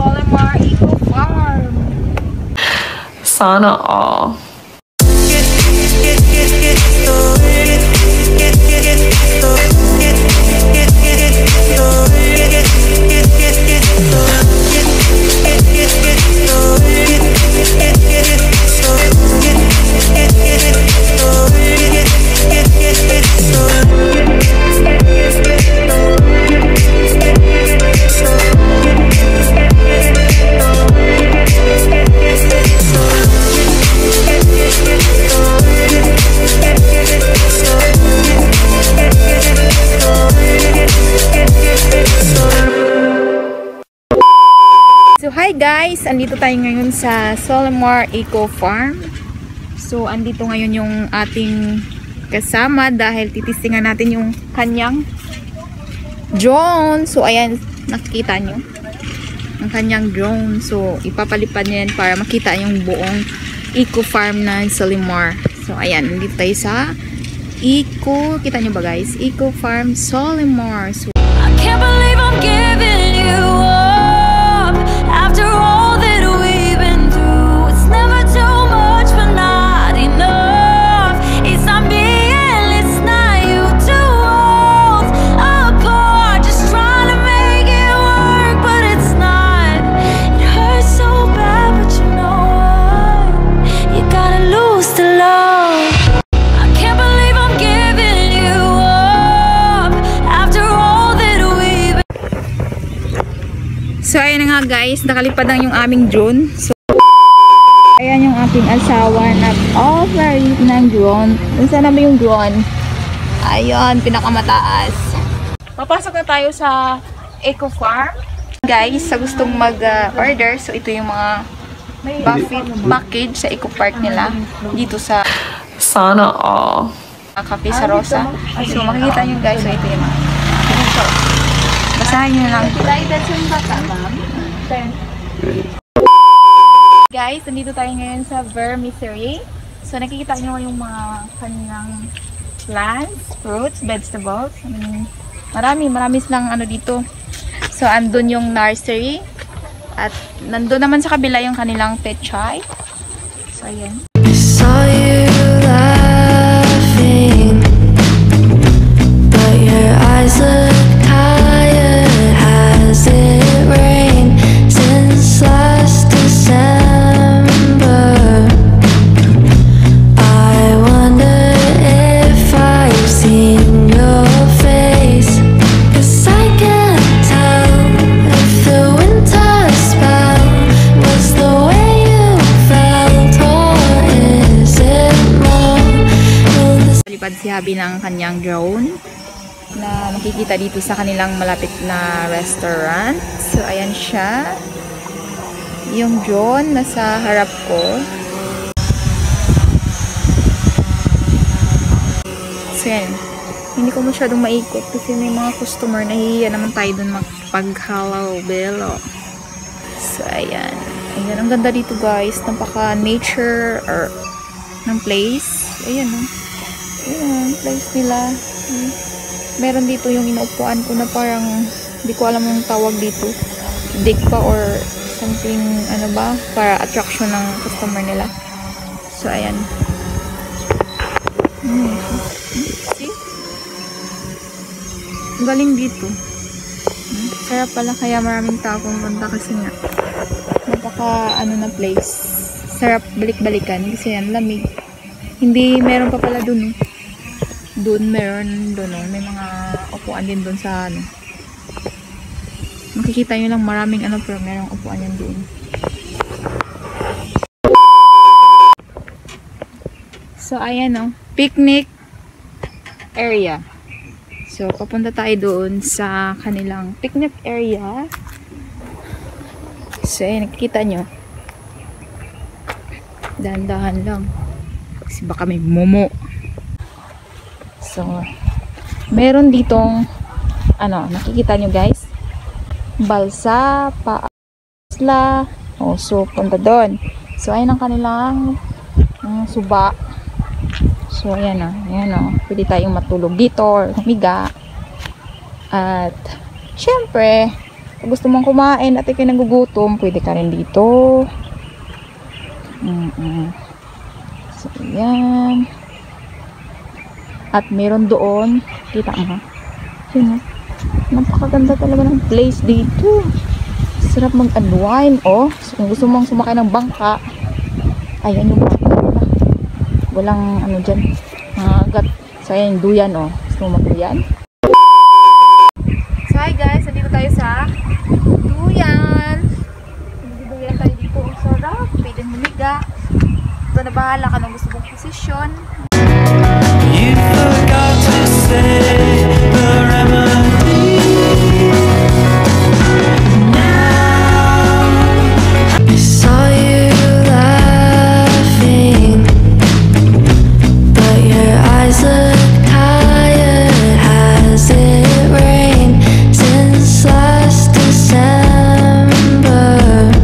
Solimar Eco Farm. Sana all. So hi guys, andito tayo ngayon sa Solimar Eco Farm. So andito ngayon yung ating kasama dahil titistingan natin yung kanyang drone. So ayan, nakikita nyo ang kanyang drone. So ipapalipad niya yan para makita yung buong Eco Farm na Solimar. So ayan, andito tayo sa kita nyo ba guys? Eco Farm Solimar. So I can't believe I'm giving you up after all that we've been through. It's never too much but not enough. It's not me and it's not you, two worlds apart, just trying to make it work, but it's not. It hurts so bad, but you know what? You gotta lose to love. I can't believe I'm giving you up after all that we've been. So ayan na nga guys, nakalipad lang yung aming drone. So ayan yung aking asawa, nag-overheat ng drone. Saan naman yung drone? Ayun, pinakamataas. Papasok na tayo sa Eco Farm. Guys, sa gustong mag-order, so ito yung mga buffet package sa Eco Park nila. Dito sa Sana all. Cafe sa Rosa. So makikita nyo guys, so ito yung mga. Basahin nyo lang. Guys, nandito tayo ngayon sa vermicelli. So nakikita nyo yung mga kanilang plants, fruits, vegetables. Marami silang ano dito. So andun yung nursery. At nandun naman sa kabila yung kanilang pechay. So ayan. Saw you laughing, but your eyes look tired. Has it rained since last December? I wonder if I've seen your face, 'cause I can't tell if the winter spell was the way you felt, or is it more? Palipad si Habi ng kanyang drone na makikita dito sa kanilang malapit na restaurant. So ayan siya. Yung drone nasa harap ko. So yan. Hindi ko masyadong maikot kasi may mga customer, nahihiya naman tayo dun magpag-hello bello. So ayan. Ayan, ang ganda dito guys. Napaka nature or ng place. Ayan o. Ayan, place nila. Meron dito yung inuupuan ko na parang hindi ko alam yung tawag dito. Deck pa or something, ano ba, para attraction ng customer nila. So ayan. See? Ang galing dito. Sarap pala kaya maraming tao pumunta kasi nga napaka ano na place. Sarap balik-balikan kasi yan lamig. Hindi meron pa pala dun. Doon meron doon, may mga upuan din doon sa ano. Makikita nyo lang maraming ano, pero merong upuan yan doon. So ayan o, picnic area. So papunta tayo doon sa kanilang picnic area. So ayan, nakikita nyo. Dahan-dahan lang kasi baka may momo. So, meron ditong ano, nakikita nyo guys, balsa, paasla. Oh, so punta doon. So ayan ang kanilang suba. So ayan o, pwede tayong matulog dito or humiga. At syempre Kung gusto mong kumain at ikay nagugutom, pwede ka rin dito. So, ayan. At meron doon, kita mo ha? Yun ha? Napakaganda talaga ng place dito. Sarap mag-unwind, oh. So, kung gusto mong sumakay ng bangka, ayan yung bangka. Walang ano dyan, agat. So, ayan yung duyan, oh. Gusto mo mag-duyan? So, hi guys, nandito tayo sa duyan. Duyan tayo dito. Ang sarap. Pwede humiga. Ito na bahala ka nung gusto mong posisyon. You forgot to say the remedy. Now I saw you laughing, but your eyes look tired. Has it rained since last December?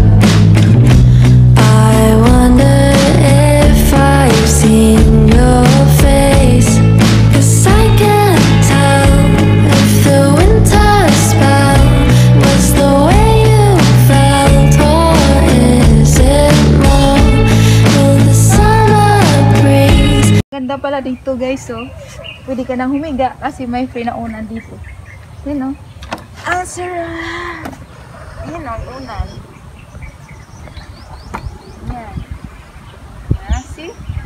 I wonder if I've seen your face, 'cause I can't tell if the winter spell was the way you felt, or is it more of the summer breeze? Ganda pala dito guys, oh. Pwede ka nang humiga kasi may free na unan dito. Yun, oh. Ang sarap! Yun, oh, unan. Yan. Ah, see?